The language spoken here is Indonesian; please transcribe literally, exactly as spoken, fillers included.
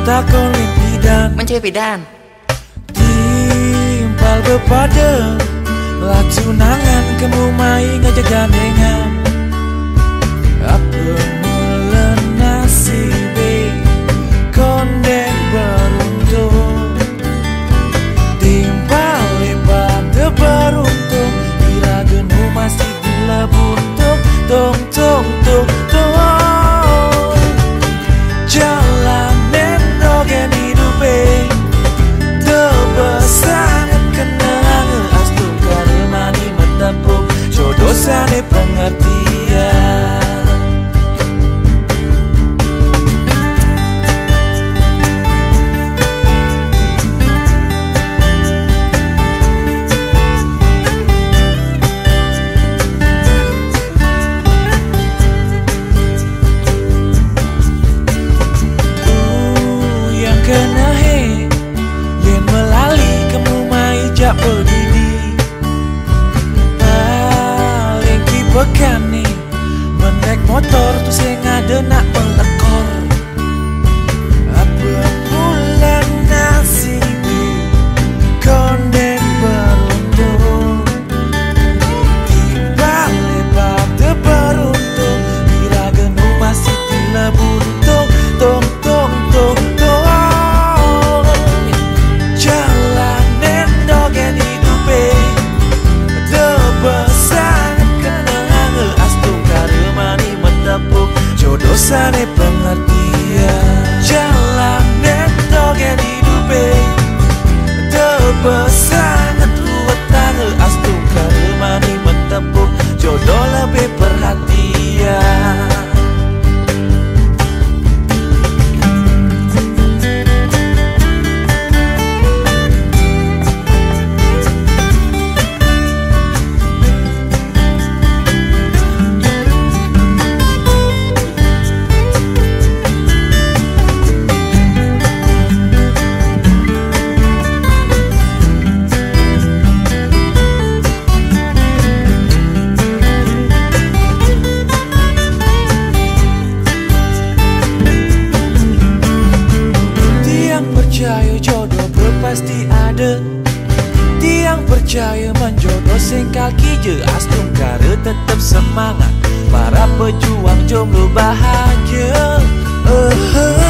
takon limpidan mencari pidan timpal bepada lah tunangan kamu mai ngajak gandengan apa mula nasibe konden beruntung timpal lebat beruntung bila genu masih dilebuntung tong tong tong tong jalan nendogen hidupe tebesangan kenang astung karemani metapuk jodoh sane pengertian. Kena he yen melali kamu mai jak berdiri paling kipekan nih menek motor tu sing ada nak melekor apa bulan nasibe konden beruntung tiba lebat beruntung bila genu masih dilebuntung tong tong tong tong jodoh sane pengertian jalan nendogen hidupe tebesangan ruwet tangga astung karemani mentepuk jodoh lebih perhatian. Percaya jodoh berpasti ada tiang percaya menjodoh sing kaki je astung kare tetap semangat para pejuang jomblo bahagia uh -huh.